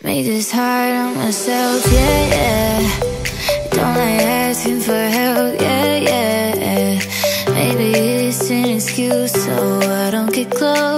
Made this hard on myself, yeah, yeah. Don't like asking for help, yeah, yeah. Maybe it's an excuse so I don't get close.